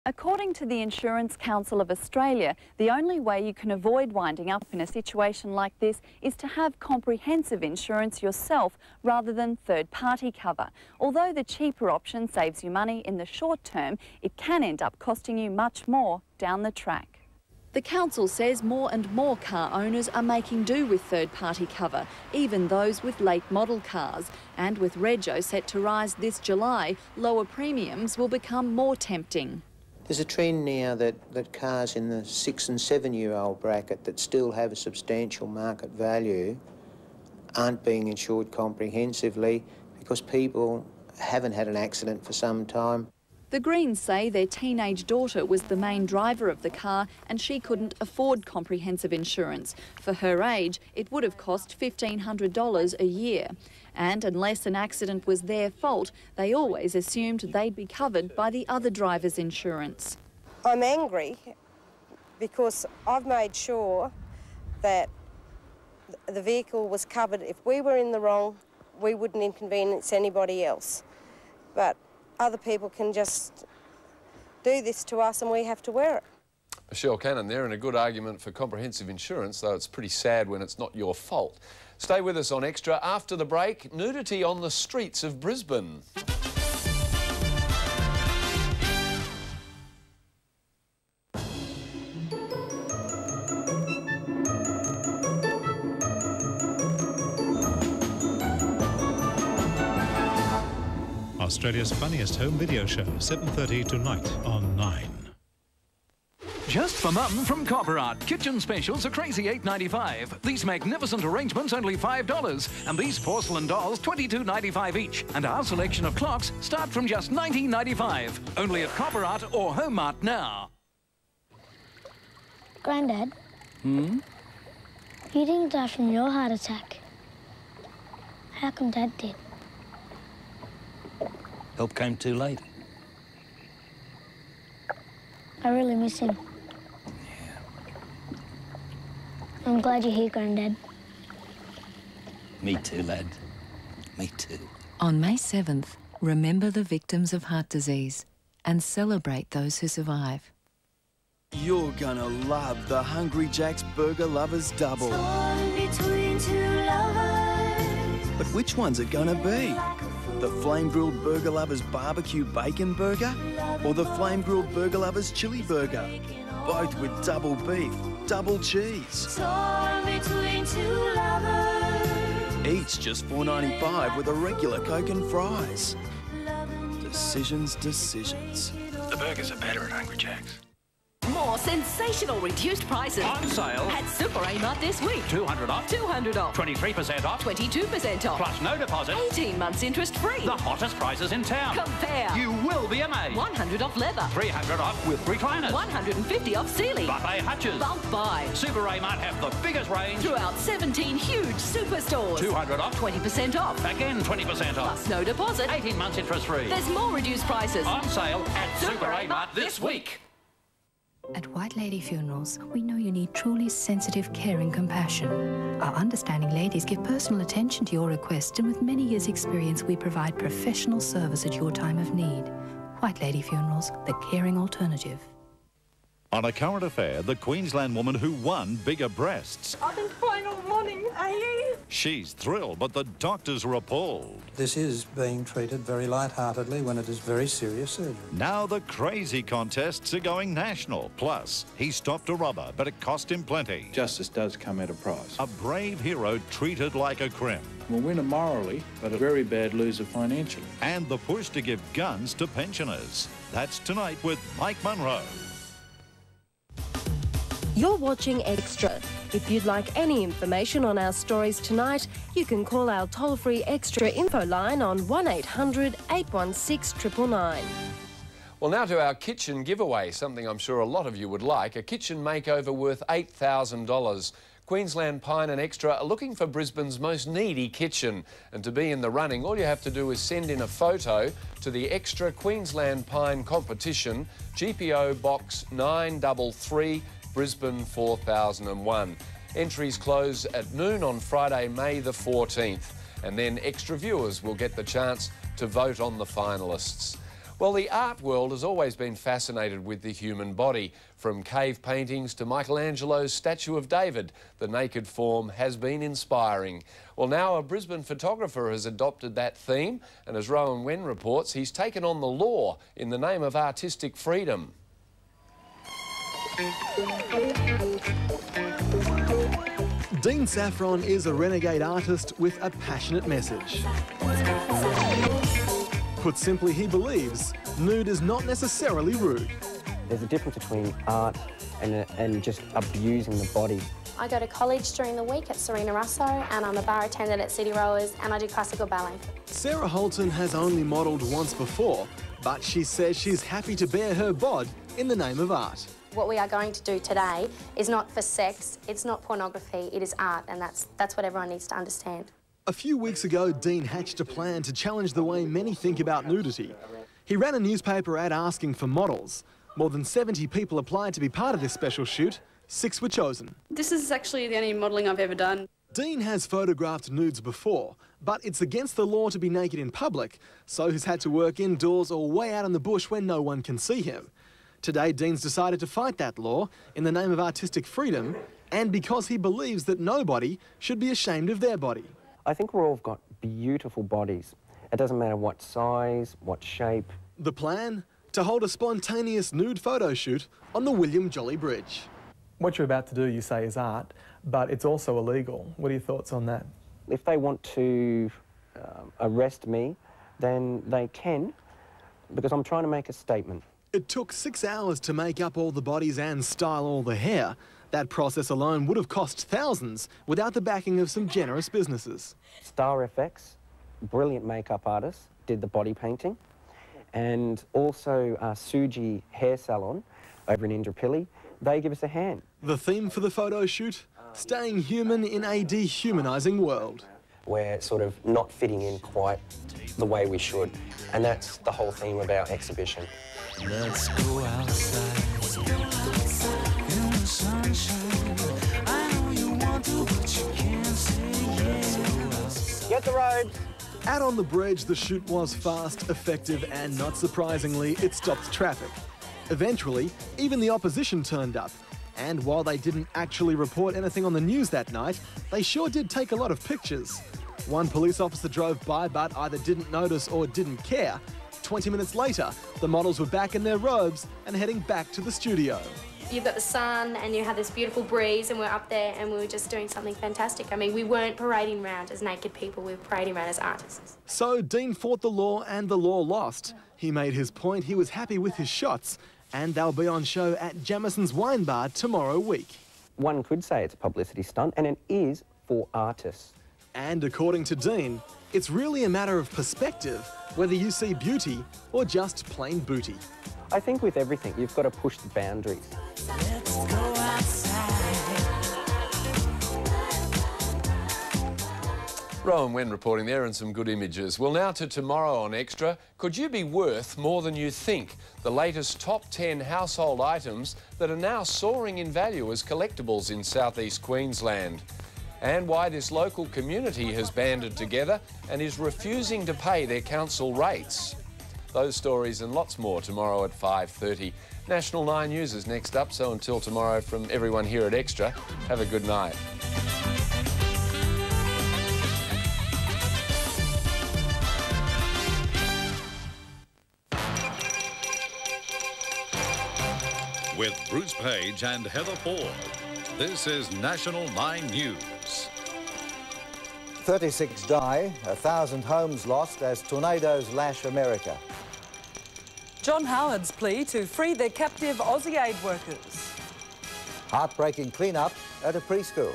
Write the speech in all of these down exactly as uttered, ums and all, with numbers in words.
According to the Insurance Council of Australia, the only way you can avoid winding up in a situation like this is to have comprehensive insurance yourself rather than third-party cover. Although the cheaper option saves you money in the short term, it can end up costing you much more down the track. The council says more and more car owners are making do with third-party cover, even those with late model cars. And with Rego set to rise this July, lower premiums will become more tempting. There's a trend now that, that cars in the six and seven year old bracket that still have a substantial market value aren't being insured comprehensively because people haven't had an accident for some time. The Greens say their teenage daughter was the main driver of the car and she couldn't afford comprehensive insurance. For her age, it would have cost fifteen hundred dollars a year. And unless an accident was their fault, they always assumed they'd be covered by the other driver's insurance. I'm angry because I've made sure that the vehicle was covered. If we were in the wrong, we wouldn't inconvenience anybody else. But other people can just do this to us and we have to wear it. Michelle Cannon there, and a good argument for comprehensive insurance, though it's pretty sad when it's not your fault. Stay with us on Extra. After the break, nudity on the streets of Brisbane. Australia's funniest home video show, seven thirty tonight on Nine. Just for mum from Copper Art. Kitchen specials are crazy eight ninety-five. These magnificent arrangements only five dollars. And these porcelain dolls twenty-two ninety-five each. And our selection of clocks start from just nineteen ninety-five. Only at Copper Art or Home Art now. Grandad? Hmm? You didn't die from your heart attack. How come Dad did? Help came too late. I really miss him. Yeah. I'm glad you're here, Grandad. Me too, lad. Me too. On May seventh, remember the victims of heart disease and celebrate those who survive. You're gonna love the Hungry Jack's Burger Lovers Double. Between two lovers. But which one's it gonna be? The Flame Grilled Burger Lovers Barbecue Bacon Burger or the Flame Grilled Burger Lovers Chili Burger? Both with double beef, double cheese. Torn between two lovers. Each just four ninety-five with a regular Coke and fries. Decisions, decisions. The burgers are better at Hungry Jack's. More sensational reduced prices On sale at Super Amart this week. two hundred off. two hundred off. twenty-three percent off. twenty-two percent off. Plus no deposit. eighteen months interest free. The hottest prices in town. Compare. You will be amazed. one hundred off leather. three hundred off with recliners. one hundred fifty off Sealy. Buffet hutches. Bulk buy. Super Amart have the biggest range. Throughout seventeen huge superstores. two hundred off. twenty percent off. Again twenty percent off. Plus no deposit. eighteen months interest free. There's more reduced prices. On sale at Super Super Amart Amart this week. At White Lady Funerals, we know you need truly sensitive care and compassion. Our understanding ladies give personal attention to your requests, and with many years' experience, we provide professional service at your time of need. White Lady Funerals, the caring alternative. On A Current Affair, the Queensland woman who won bigger breasts. I've been fine all morning, are you? She's thrilled, but the doctors are appalled. This is being treated very lightheartedly when it is very serious surgery. Now the crazy contests are going national. Plus, he stopped a robber, but it cost him plenty. Justice does come at a price. A brave hero treated like a crim. A winner morally, but a very bad loser financially. And the push to give guns to pensioners. That's tonight with Mike Munro. You're watching Extra. If you'd like any information on our stories tonight, you can call our toll-free Extra info line on one eight hundred, eight one six, nine nine nine. Well, now to our kitchen giveaway, something I'm sure a lot of you would like, a kitchen makeover worth eight thousand dollars. Queensland Pine and Extra are looking for Brisbane's most needy kitchen. And to be in the running, all you have to do is send in a photo to the Extra Queensland Pine competition, G P O Box nine three three, Brisbane four thousand one. Entries close at noon on Friday, May the fourteenth. And then Extra viewers will get the chance to vote on the finalists. Well, the art world has always been fascinated with the human body. From cave paintings to Michelangelo's statue of David, the naked form has been inspiring. Well, now a Brisbane photographer has adopted that theme, and as Rowan Wen reports, he's taken on the law in the name of artistic freedom. Dean Saffron is a renegade artist with a passionate message. Put simply, he believes nude is not necessarily rude. There's a difference between art and, and just abusing the body. I go to college during the week at Serena Russo, and I'm a bar attendant at City Rowers, and I do classical ballet. Sarah Holton has only modelled once before, but she says she's happy to bear her bod in the name of art. What we are going to do today is not for sex, it's not pornography, it is art, and that's, that's what everyone needs to understand. A few weeks ago, Dean hatched a plan to challenge the way many think about nudity. He ran a newspaper ad asking for models. More than seventy people applied to be part of this special shoot. Six were chosen. This is actually the only modelling I've ever done. Dean has photographed nudes before, but it's against the law to be naked in public, so he's had to work indoors or way out in the bush where no one can see him. Today, Dean's decided to fight that law in the name of artistic freedom and because he believes that nobody should be ashamed of their body. I think we've all got beautiful bodies. It doesn't matter what size, what shape. The plan? To hold a spontaneous nude photo shoot on the William Jolly Bridge. What you're about to do, you say, is art, but it's also illegal. What are your thoughts on that? If they want to uh, arrest me, then they can, because I'm trying to make a statement. It took six hours to make up all the bodies and style all the hair. That process alone would have cost thousands without the backing of some generous businesses. Star F X, brilliant makeup artist, did the body painting. And also uh, Suji Hair Salon over in Indooroopilly, they give us a hand. The theme for the photo shoot? Staying human in a dehumanising world. We're sort of not fitting in quite the way we should. And that's the whole theme of our exhibition. Let's go outside. Let's go outside in the sunshine. I know you want to, but you can't say yes. Get the robes. Out on the bridge, the shoot was fast, effective, and not surprisingly, it stopped traffic. Eventually, even the opposition turned up. And while they didn't actually report anything on the news that night, they sure did take a lot of pictures. One police officer drove by but either didn't notice or didn't care. twenty minutes later, the models were back in their robes and heading back to the studio. You've got the sun and you have this beautiful breeze, and we're up there and we were just doing something fantastic. I mean, we weren't parading around as naked people, we were parading around as artists. So Dean fought the law and the law lost. He made his point, he was happy with his shots, and they'll be on show at Jamison's Wine Bar tomorrow week. One could say it's a publicity stunt, and it is for artists. And according to Dean, it's really a matter of perspective, whether you see beauty or just plain booty. I think with everything, you've got to push the boundaries. Let's go outside. Rowan Wen reporting there, and some good images. Well, now to tomorrow on Extra. Could you be worth more than you think? The latest top ten household items that are now soaring in value as collectibles in southeast Queensland. And why this local community has banded together and is refusing to pay their council rates. Those stories and lots more tomorrow at five thirty. National nine News is next up, so until tomorrow from everyone here at Extra, have a good night. With Bruce Page and Heather Ford, this is National nine News. thirty-six die, a thousand homes lost as tornadoes lash America. John Howard's plea to free their captive Aussie aid workers. Heartbreaking clean-up at a preschool.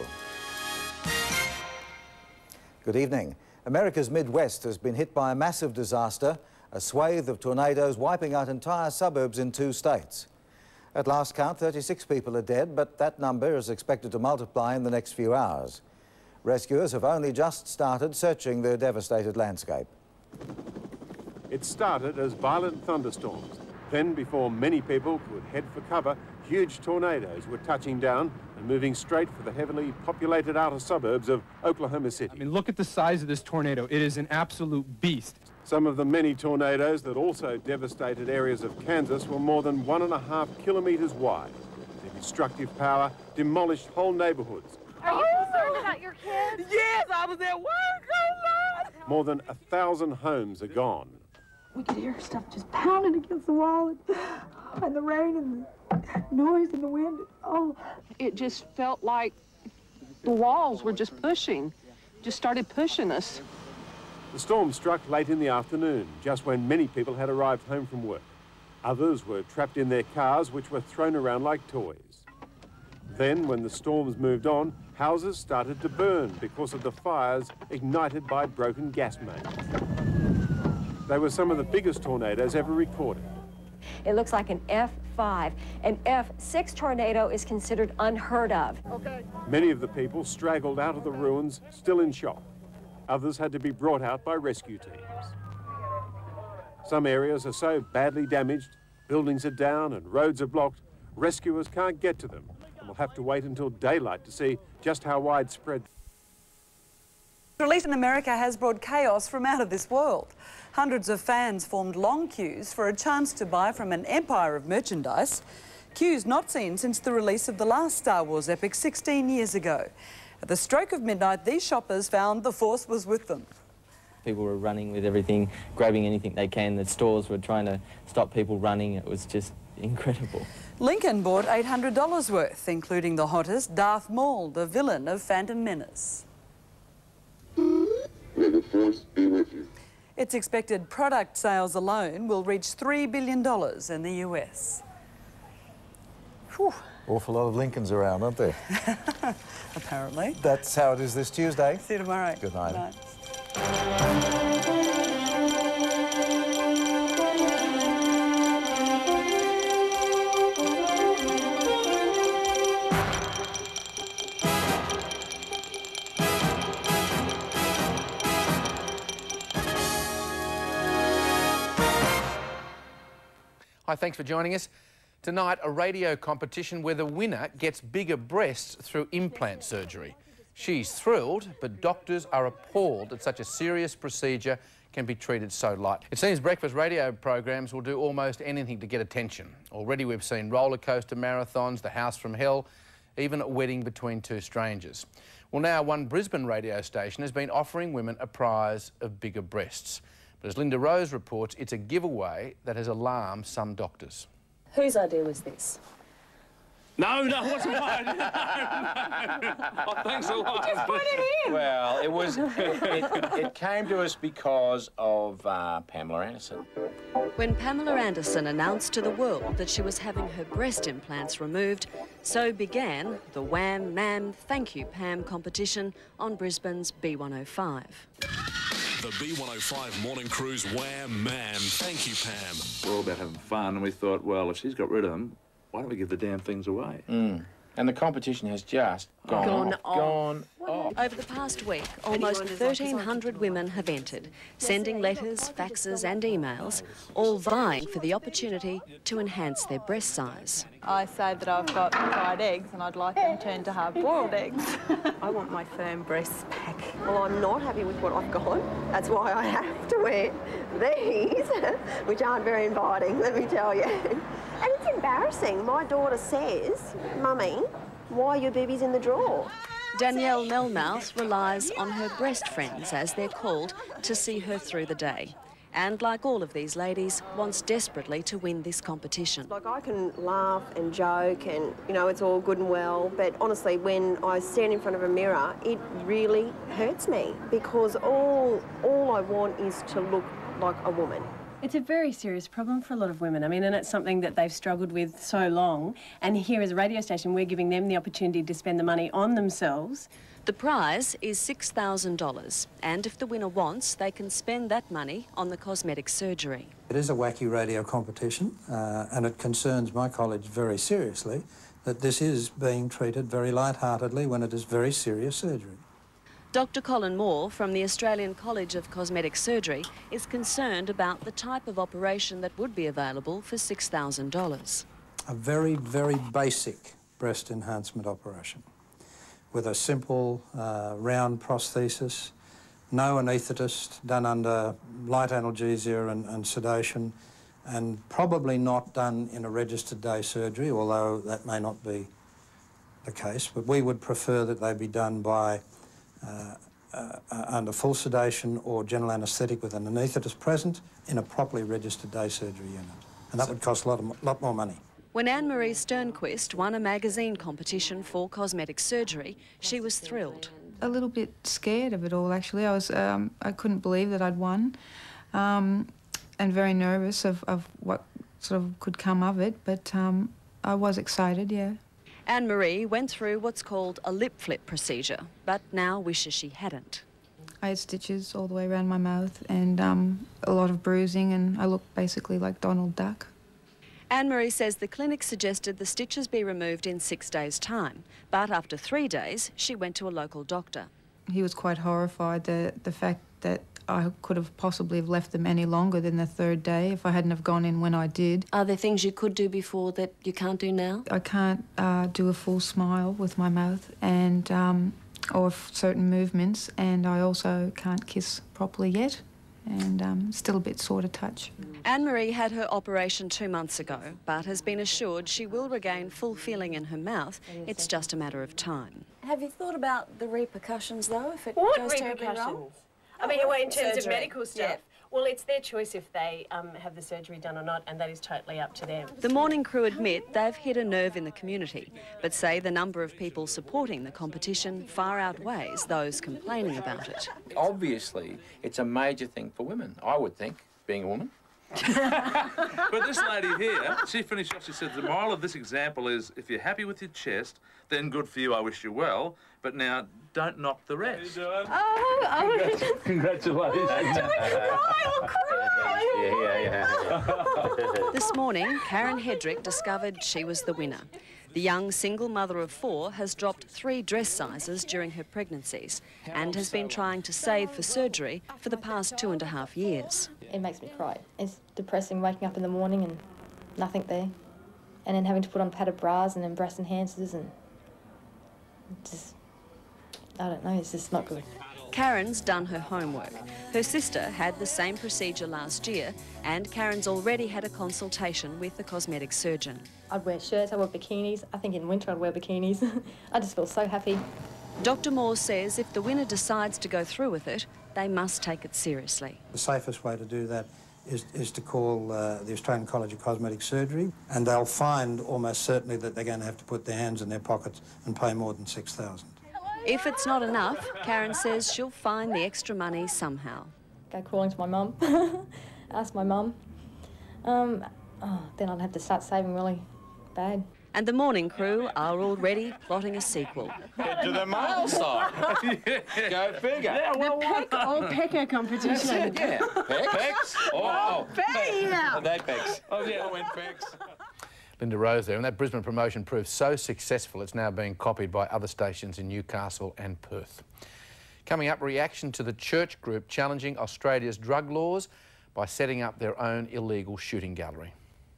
Good evening. America's Midwest has been hit by a massive disaster, a swathe of tornadoes wiping out entire suburbs in two states. At last count, thirty-six people are dead, but that number is expected to multiply in the next few hours. Rescuers have only just started searching the devastated landscape. It started as violent thunderstorms. Then, before many people could head for cover, huge tornadoes were touching down and moving straight for the heavily populated outer suburbs of Oklahoma City. I mean, look at the size of this tornado. It is an absolute beast. Some of the many tornadoes that also devastated areas of Kansas were more than one and a half kilometres wide. Their destructive power demolished whole neighbourhoods. Are you concerned about your kids? Yes, I was at work. Oh, Lord. More than a thousand homes are gone. We could hear stuff just pounding against the wall, and, and the rain and the noise and the wind. Oh, it just felt like the walls were just pushing, just started pushing us. The storm struck late in the afternoon, just when many people had arrived home from work. Others were trapped in their cars, which were thrown around like toys. Then, when the storms moved on, houses started to burn because of the fires ignited by broken gas mains. They were some of the biggest tornadoes ever recorded. It looks like an F five. An F six tornado is considered unheard of. Okay. Many of the people straggled out of the ruins, still in shock. Others had to be brought out by rescue teams. Some areas are so badly damaged, buildings are down and roads are blocked, rescuers can't get to them and will have to wait until daylight to see just how widespread. Release in America has brought chaos from out of this world. Hundreds of fans formed long queues for a chance to buy from an empire of merchandise. Queues not seen since the release of the last Star Wars epic sixteen years ago. At the stroke of midnight, these shoppers found the Force was with them. People were running with everything, grabbing anything they can. The stores were trying to stop people running. It was just incredible. Lincoln bought eight hundred dollars worth, including the hottest, Darth Maul, the villain of Phantom Menace. May the Force be with you. It's expected product sales alone will reach three billion dollars in the U S. Whew. Awful lot of Lincolns around, aren't there? Apparently. That's how it is this Tuesday. See you tomorrow. Good night. Good night. Hi, thanks for joining us. Tonight, a radio competition where the winner gets bigger breasts through implant surgery. She's thrilled, but doctors are appalled that such a serious procedure can be treated so light. It seems breakfast radio programs will do almost anything to get attention. Already we've seen roller coaster marathons, The House from Hell, even a wedding between two strangers. Well, now one Brisbane radio station has been offering women a prize of bigger breasts. But as Linda Rose reports, it's a giveaway that has alarmed some doctors. Whose idea was this? No, no, it wasn't mine. No, no. Oh, thanks a lot. Just put it in. Well, it was. It, it, it came to us because of uh, Pamela Anderson. When Pamela Anderson announced to the world that she was having her breast implants removed, so began the Wham Mam Thank You Pam competition on Brisbane's B one oh five. The B one oh five Morning Cruise Wham Mam Thank You Pam. We're all about having fun, and we thought, well, if she's got rid of them, why don't we give the damn things away? Mm. And the competition has just gone, Gone off. off. Gone off. Over the past week, almost thirteen hundred women have entered, sending letters, faxes and emails, all vying for the opportunity to enhance their breast size. I say that I've got fried eggs and I'd like them turned to hard-boiled eggs. I want my firm breasts back. Well, I'm not happy with what I've got. That's why I have to wear these, which aren't very inviting, let me tell you. And it's embarrassing. My daughter says, Mummy, why are your boobies in the drawer? Danielle Melmouth relies on her breast friends, as they're called, to see her through the day. And like all of these ladies, wants desperately to win this competition. Like, I can laugh and joke and, you know, it's all good and well, but honestly, when I stand in front of a mirror, it really hurts me because all, all I want is to look like a woman. It's a very serious problem for a lot of women. I mean, and it's something that they've struggled with so long. And here as a radio station, we're giving them the opportunity to spend the money on themselves. The prize is six thousand dollars, and if the winner wants, they can spend that money on the cosmetic surgery. It is a wacky radio competition, uh, and it concerns my college very seriously that this is being treated very lightheartedly when it is very serious surgery. Doctor Colin Moore from the Australian College of Cosmetic Surgery is concerned about the type of operation that would be available for six thousand dollars. A very, very basic breast enhancement operation with a simple uh, round prosthesis no anaesthetist, done under light analgesia and, and sedation, and probably not done in a registered day surgery, although that may not be the case. But we would prefer that they be done by uh, uh, under full sedation or general anaesthetic with an anaesthetist present in a properly registered day surgery unit. And that would cost a lot, of, lot more money. When Anne-Marie Sternquist won a magazine competition for cosmetic surgery, she was thrilled. A little bit scared of it all, actually. I was, um, I couldn't believe that I'd won, um, and very nervous of, of what sort of could come of it, but um, I was excited, yeah. Anne-Marie went through what's called a lip flip procedure, but now wishes she hadn't. I had stitches all the way around my mouth and um, a lot of bruising, and I looked basically like Donald Duck. Anne-Marie says the clinic suggested the stitches be removed in six days' time, but after three days, she went to a local doctor. He was quite horrified, the, the fact that I could have possibly have left them any longer than the third day if I hadn't have gone in when I did. Are there things you could do before that you can't do now? I can't uh, do a full smile with my mouth and um, or certain movements, and I also can't kiss properly yet, and um, still a bit sore to touch. Anne-Marie had her operation two months ago, but has been assured she will regain full feeling in her mouth. It's just a matter of time. Have you thought about the repercussions, though, if it What goes terribly wrong? repercussions? I mean, well, in terms Surgery. of medical stuff, Yeah. well, it's their choice if they um, have the surgery done or not, and that is totally up to them. The morning crew admit they've hit a nerve in the community, but say the number of people supporting the competition far outweighs those complaining about it. Obviously, it's a major thing for women, I would think, being a woman. But this lady here, she finished off, she said, the moral of this example is, if you're happy with your chest, then good for you, I wish you well, but now don't knock the rest. Oh, oh. Congratulations. Yeah, yeah, This morning, Karen Hedrick discovered she was the winner. The young single mother of four has dropped three dress sizes during her pregnancies and has been trying to save for surgery for the past two and a half years. It makes me cry. It's depressing waking up in the morning and nothing there, and then having to put on padded bras and then breast enhancers, and just, I don't know, it's just not good. Karen's done her homework. Her sister had the same procedure last year, and Karen's already had a consultation with the cosmetic surgeon. I'd wear shirts, I'd wear bikinis. I think in winter I'd wear bikinis. I just feel so happy. Doctor Moore says if the winner decides to go through with it, they must take it seriously. The safest way to do that is, is to call uh, the Australian College of Cosmetic Surgery, and they'll find almost certainly that they're going to have to put their hands in their pockets and pay more than six thousand dollars. If it's not enough, Karen says she'll find the extra money somehow. Go crawling to my mum, ask my mum. Um, oh, then I'd have to start saving really bad. And the morning crew are already plotting a sequel. Head to the male side. Go figure. Yeah, well, the peck or pecker competition. Yeah. Pecs? Pecs? Oh, bam! They pecs. Oh, yeah, I went pecs. Linda Rose there, and that Brisbane promotion proved so successful it's now being copied by other stations in Newcastle and Perth. Coming up, reaction to the church group challenging Australia's drug laws by setting up their own illegal shooting gallery.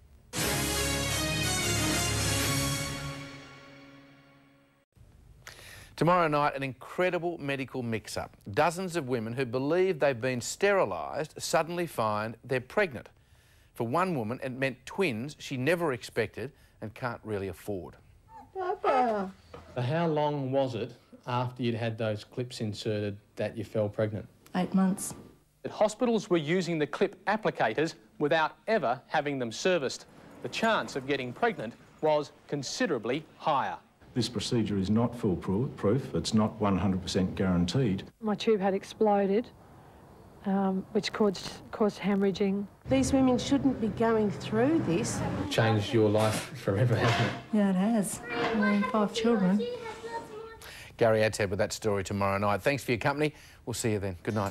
Tomorrow night, an incredible medical mix-up. Dozens of women who believe they've been sterilised suddenly find they're pregnant. For one woman, it meant twins she never expected and can't really afford. So how long was it after you'd had those clips inserted that you fell pregnant? Eight months. That hospitals were using the clip applicators without ever having them serviced. The chance of getting pregnant was considerably higher. This procedure is not foolproof. It's not one hundred percent guaranteed. My tube had exploded, um, which caused, caused hemorrhaging. These women shouldn't be going through this. Changed your life forever, hasn't it? Yeah, it has. I mean, five children. Gary Adshead with that story tomorrow night. Thanks for your company. We'll see you then. Good night.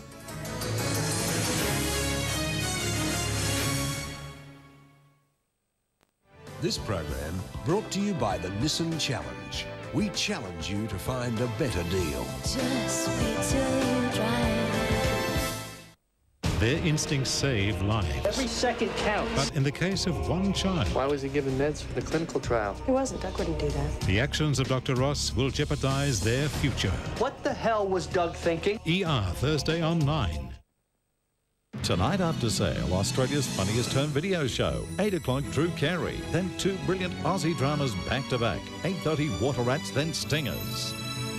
This program brought to you by the Nissan Challenge. We challenge you to find a better deal. Just wait till you drive. Their instincts save lives. Every second counts. But in the case of one child, Why was he given meds for the clinical trial? He wasn't. I couldn't do that. the actions of Doctor Ross will jeopardise their future. What the hell was Doug thinking? E R, Thursday on nine. Tonight after sale, Australia's funniest home video show. eight o'clock, Drew Carey. Then two brilliant Aussie dramas back to back. eight thirty, Water Rats, then Stingers.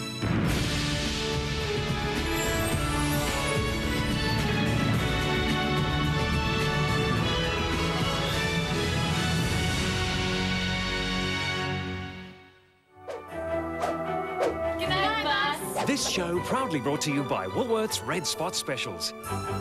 This show proudly brought to you by Woolworths Red Spot Specials.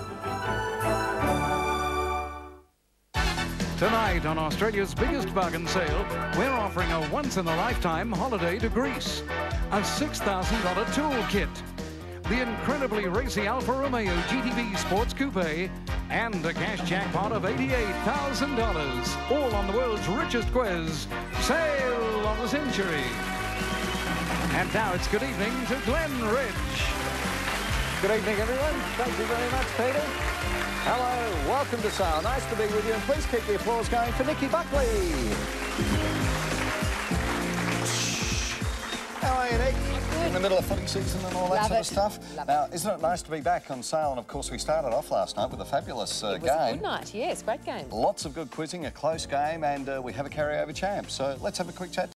Tonight on Australia's biggest bargain sale, we're offering a once-in-a-lifetime holiday to Greece. A six thousand dollar tool kit. The incredibly racy Alfa Romeo G T V Sports Coupe and a cash jackpot of eighty-eight thousand dollars. All on the world's richest quiz, Sale of the Century. And now it's good evening to Glenn Ridge. Good evening, everyone. Thank you very much, Peter. Hello, welcome to Sale. Nice to be with you, and please keep the applause going for Nicky Buckley. How are you, Nick? In the middle of footy season and all that Love sort it. of stuff. Love now, isn't it nice to be back on Sale? And of course, we started off last night with a fabulous uh, It was game. a good night, yes, great game. Lots of good quizzing, a close game, and uh, we have a carryover champ. So let's have a quick chat.